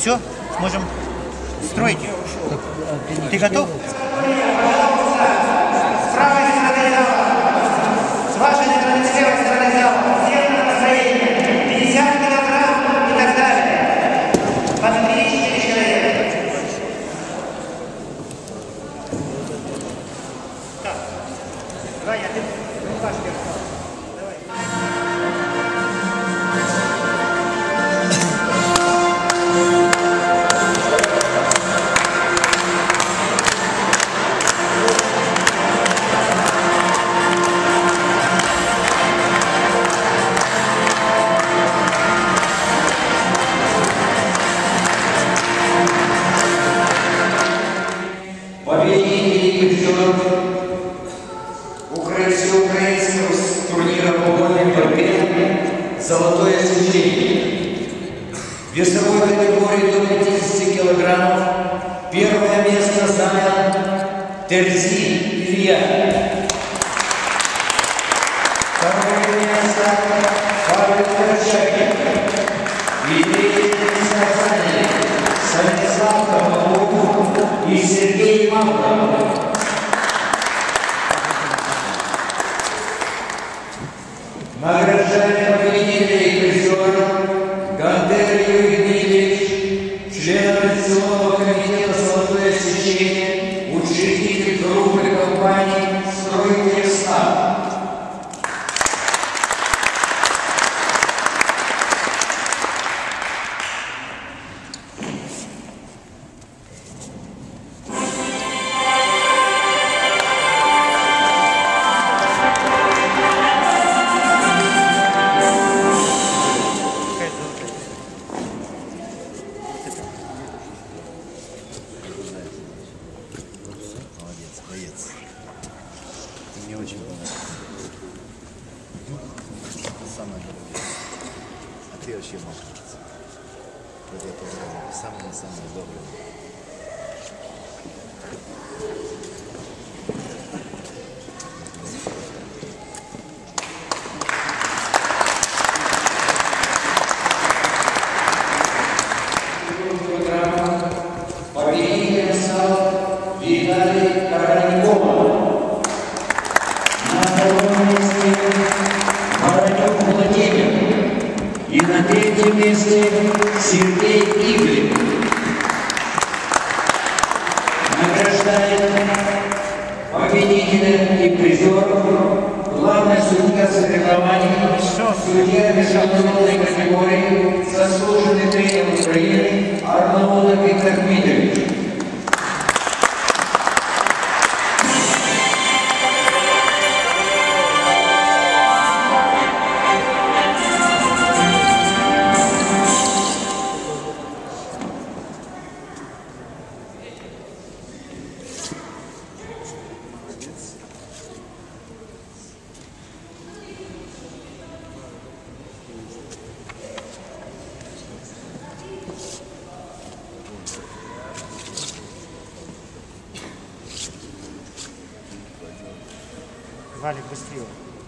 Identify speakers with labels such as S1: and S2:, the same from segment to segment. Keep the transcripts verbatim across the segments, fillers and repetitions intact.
S1: все, сможем строить. Ты готов?
S2: С правой стороны зала, с вашей стороны, с левой стороны зала, всем на построение, пятьдесят килограмм и так далее. По три-четыре человека. Так, давай я ты, ну, ваш персонал. Давай.
S3: Всеукраинского турнира по вольной борьбе «Золотое сечение». В весовой категории до пятидесяти килограммов первое место занял Терзи Илья. Второе место Павел Корчагин. И третье место заняли Станислав Комаров и Сергей Мавров. Награждаем победителей и призеров Гантер Юрий Дмитриевич, член Организационного комитета «Золотое сечение», учредитель группы компаний «Стройка Весна».
S1: Мне очень понравилось. Самое дорогое. А ты вообще молодец. Вот я поздравляю. Самое-самое доброе.
S3: Победителем стал Виталий Короняков. На втором месте Воронюк Владимир. И на третьем месте Сергей Игорь. Награждает победителя и призеров главный судья соревнований, судья международной категории, заслуженный тренер Украины Арнаутов Виктор Дмитриевич.
S2: Валик, быстрее.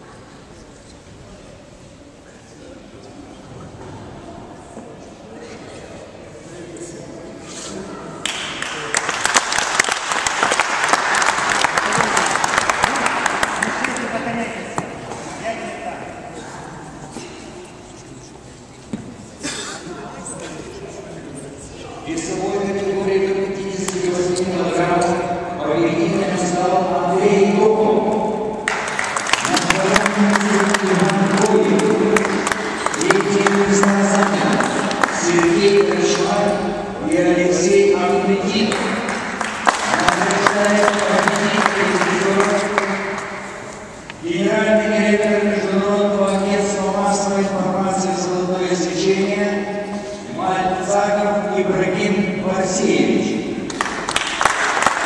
S3: Весовой категории до пятидесяти восьми килограммов победителем стал Андрей Токов. На втором месте Иван Коев. Третье место занял Сергей Крышман и Алексей Ахмедин. Награждает победителей и призеров генеральный директор Международного агентства массовой информации «Золотое сечение» Мальцагов Ибрагим Васильевич.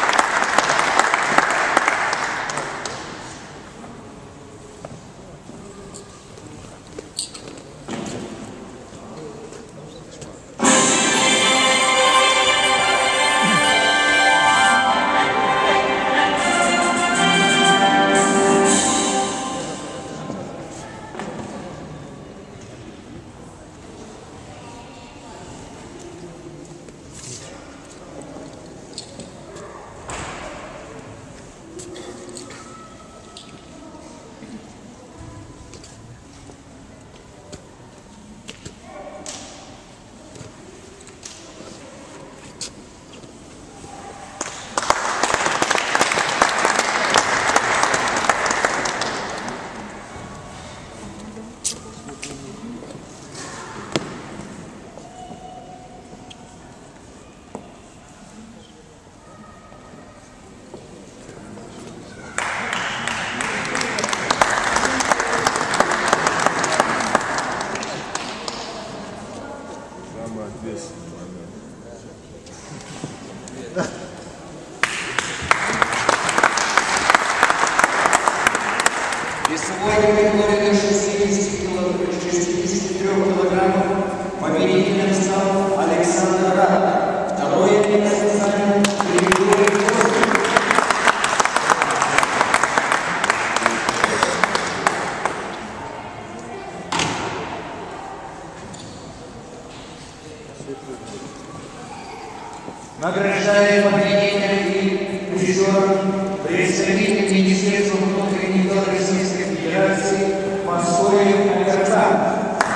S3: Награждает победителей и призеров представитель Министерства внутренних дел Российской Федерации Московия Александр.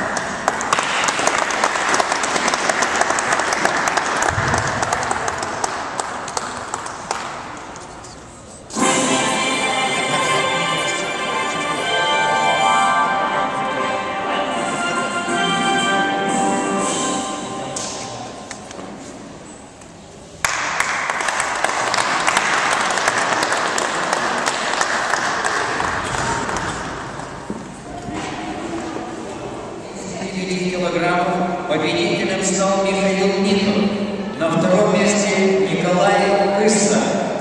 S3: Килограммов победителем стал Михаил Нитов. На втором месте Николай Кысса.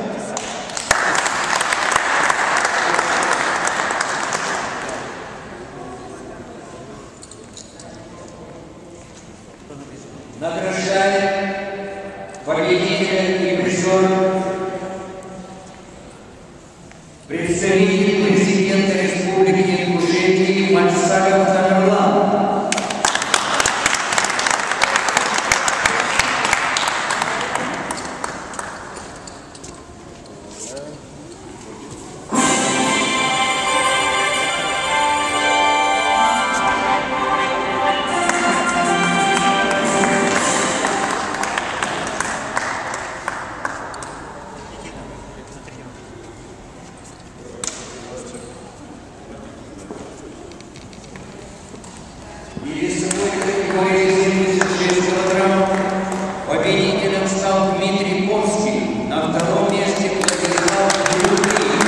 S3: Награждает победителя и призера представитель президента Республики Ингушетии Мансагов Тамерлан. И весовой категории семьдесят шесть килограммов победителем стал Дмитрий Конский. На втором месте Владислав Юрий.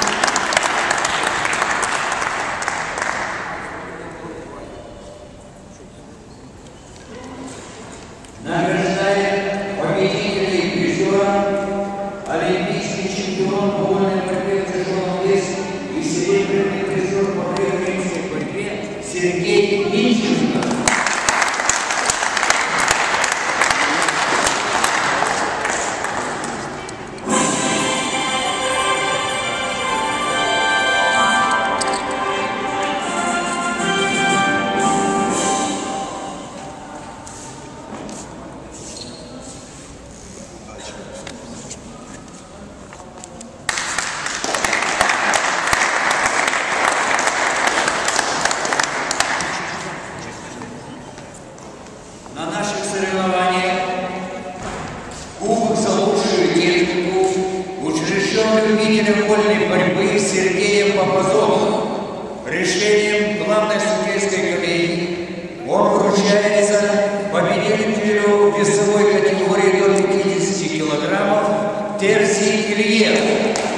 S3: Награждает победителей и призера олимпийский чемпион по вольной борьбе в тяжелом весе и серебряный призер по греко-римской борьбе Сергей Минченко. На наших соревнованиях кубок за лучшую технику учрежден любителем вольной борьбы Сергеем Попазовым. Решением главной судейской коллегии он вручается победителю весовой категории до пятидесяти килограммов Терзи Ильев.